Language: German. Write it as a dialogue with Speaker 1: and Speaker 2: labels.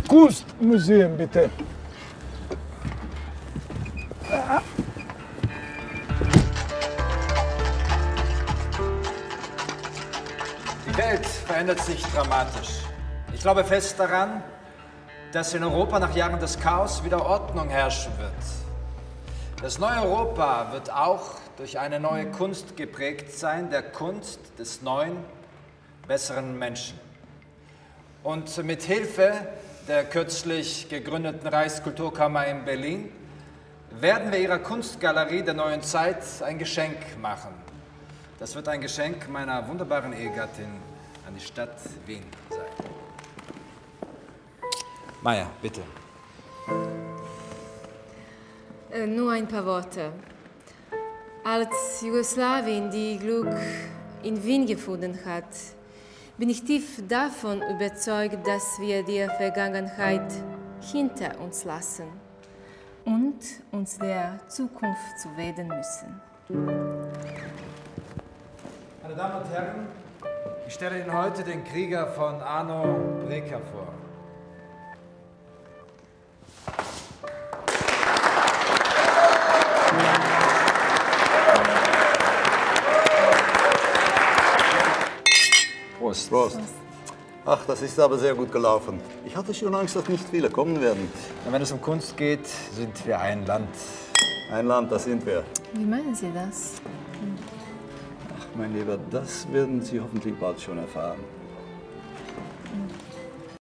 Speaker 1: Kunstmuseum, bitte.
Speaker 2: Die Welt verändert sich dramatisch. Ich glaube fest daran, dass in Europa nach Jahren des Chaos wieder Ordnung herrschen wird. Das neue Europa wird auch durch eine neue Kunst geprägt sein, der Kunst des neuen, besseren Menschen. Und mit Hilfe der kürzlich gegründeten Reichskulturkammer in Berlin werden wir ihrer Kunstgalerie der neuen Zeit ein Geschenk machen. Das wird ein Geschenk meiner wunderbaren Ehegattin an die Stadt Wien sein. Maja, bitte.
Speaker 3: Nur ein paar Worte. Als Jugoslawien die Glück in Wien gefunden hat, bin ich tief davon überzeugt, dass wir die Vergangenheit hinter uns lassen und uns der Zukunft zuwenden müssen.
Speaker 2: Meine Damen und Herren, ich stelle Ihnen heute den Krieger von Arno Breker vor. Prost.
Speaker 4: Prost. Ach, das ist aber sehr gut gelaufen. Ich hatte schon Angst, dass nicht viele kommen werden.
Speaker 2: Und wenn es um Kunst geht, sind wir ein Land.
Speaker 4: Ein Land, das sind wir.
Speaker 3: Wie meinen Sie das?
Speaker 4: Ach, mein Lieber, das werden Sie hoffentlich bald schon erfahren.